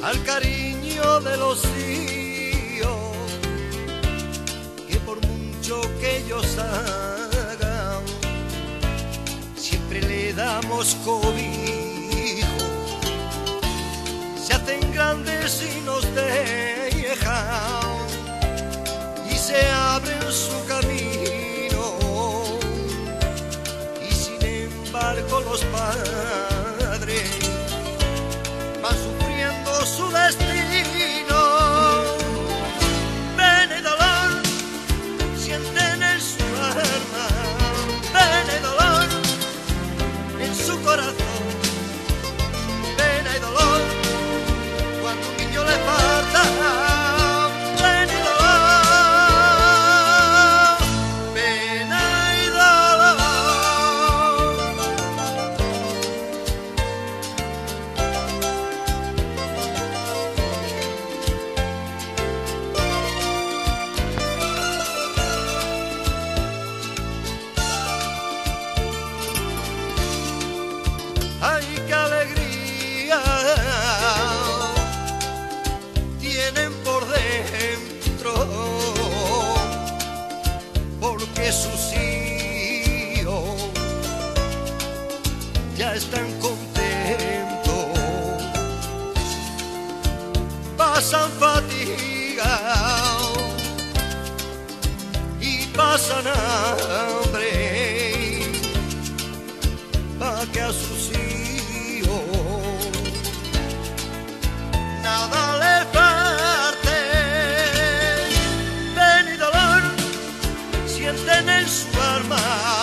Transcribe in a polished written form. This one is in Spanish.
al cariño de los hijos, que por mucho que ellos hagan, siempre le damos cobijo. Se hacen grandes y nos dejan, y se abren su camino, y sin embargo los padres van sufriendo su destino. Pena y dolor sienten en su alma, pena y dolor en su corazón, pena y dolor cuando un niño le falta. Pena y dolor, pena y dolor. Ay, qué alegría tienen por dentro, porque sus hijos ya están contentos. Pasan fatiga y pasan hambre, pa' que a sus hijos nada le falte. Pena y dolor sienten en su alma,